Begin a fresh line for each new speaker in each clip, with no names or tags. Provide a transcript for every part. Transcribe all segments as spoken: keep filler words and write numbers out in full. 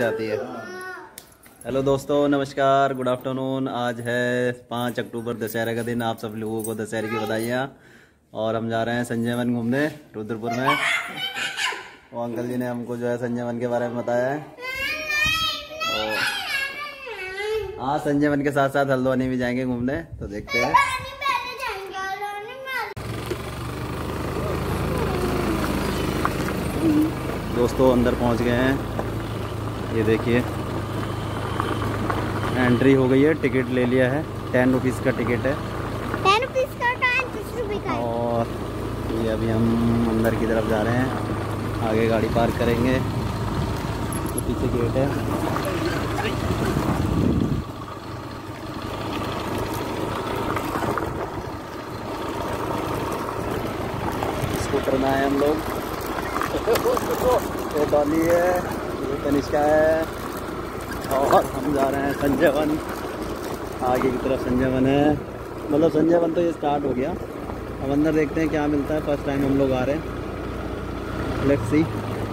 जाती है। हेलो दोस्तों, नमस्कार, गुड आफ्टरनून। आज है पाँच अक्टूबर, दशहरे का दिन। आप सब लोगों को दशहरे की बधाइयाँ। और हम जा रहे हैं संजय वन घूमने रुद्रपुर में। वो अंकल जी ने हमको जो है संजय वन के बारे में बताया है। और हाँ, संजय वन के साथ साथ हल्द्वानी भी जाएंगे घूमने, तो देखते हैं। दोस्तों अंदर पहुंच गए हैं। ये देखिए, एंट्री हो गई है, टिकट ले लिया है। टेन रुपीज़ का टिकट है।
टेन रुपीज़ का दस रुपये का।
और ये अभी हम अंदर की तरफ जा रहे हैं। आगे गाड़ी पार्क करेंगे, तो पीछे गेट है। स्कूटर में आए हम लोग। ये डॉली है, ये तनिष्का है, और हम जा रहे हैं संजय वन। आगे की तरफ संजय वन है, मतलब संजय वन तो ये स्टार्ट हो गया। अब अंदर देखते हैं क्या मिलता है। फर्स्ट टाइम हम लोग आ रहे हैं। Let's see.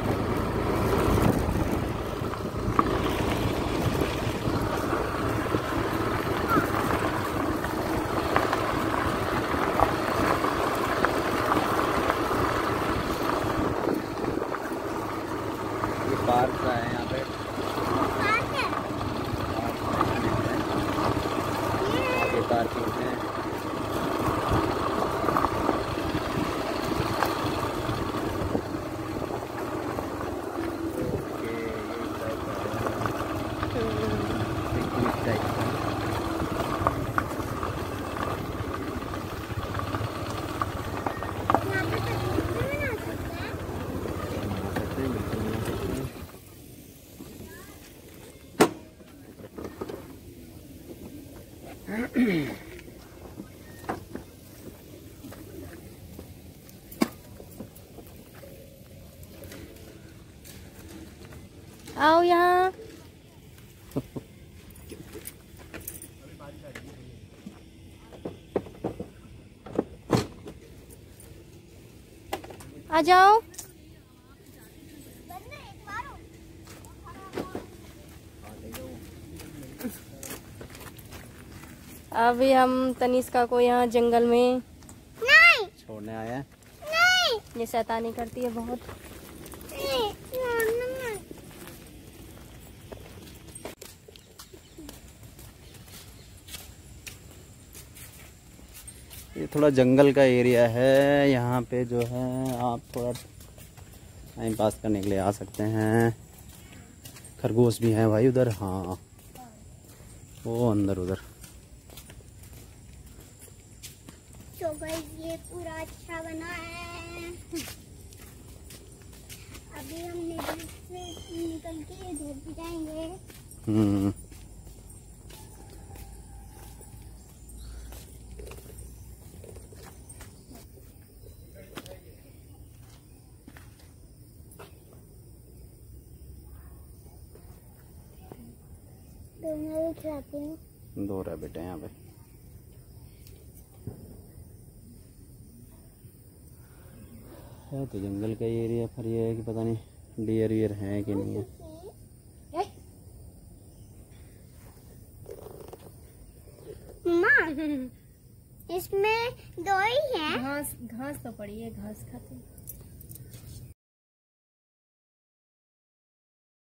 ये पार्क है यहाँ पे। आगे पार्किंग है।
आओ यहाँ। आ जाओ। अभी हम तनिष्का को यहाँ जंगल में नहीं
छोड़ने आए हैं।
नहीं, ये शैतानी करती है बहुत। नहीं, नहीं।
ये थोड़ा जंगल का एरिया है। यहाँ पे जो है आप थोड़ा टाइम पास करने के लिए आ सकते हैं। खरगोश भी हैं भाई उधर। हाँ, वो अंदर उधर।
तो गाइस ये पूरा अच्छा बना है। अभी हम निकल से निकल के इधर भी जाएंगे।
हम्म
तो मैं भी खिलाती हूँ।
दो रैबिट हैं यहाँ पे। है तो जंगल का एरिया, पर ये है कि पता नहीं डियर वियर हैं कि नहीं है।
माँ, इसमें दो ही हैं।
घास घास तो पड़ी है, घास खाते हैं।